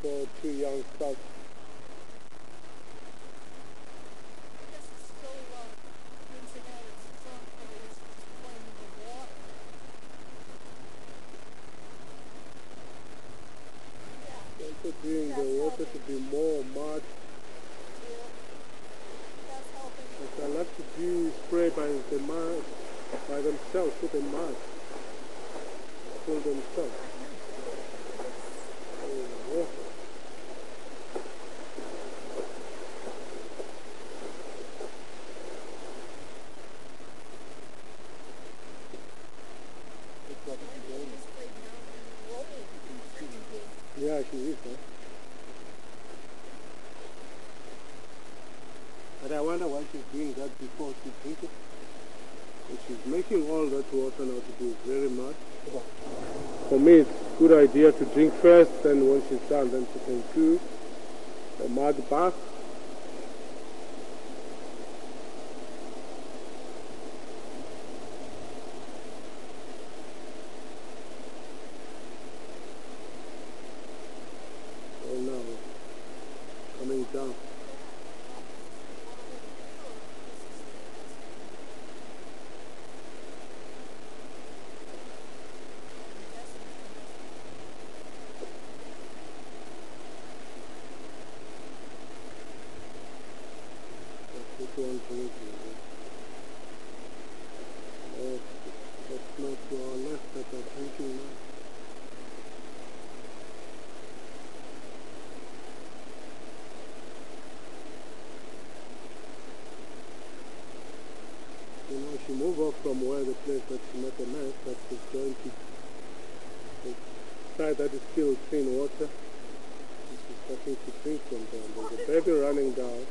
for two young stuff. Also doing the water to be more mud. But I like to do spray by the mud, by themselves with the mud. Pull themselves. Oh. Yeah, she is, huh? But I wonder why she's doing that before she drinks it. And she's making all that water now to be very mud. For me, it's a good idea to drink first, then when she's done, then she can do a mud bath. So now, coming down. That's not to our left that are drinking now. You know, she moved off from where the place that she met a mess, that she's going to the side that is still clean water. She's starting to drink from there. There's a baby running down.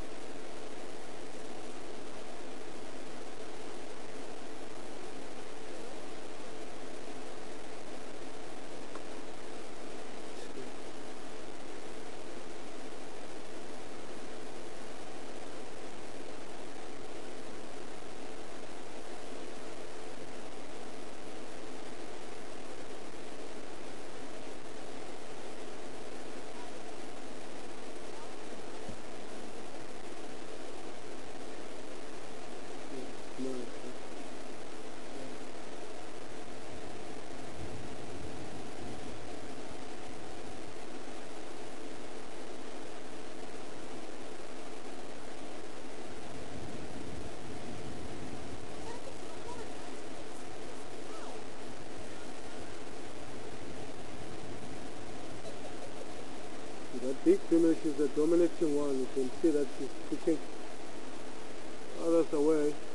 That big female, she's the dominating one. You can see that she's pushing others away.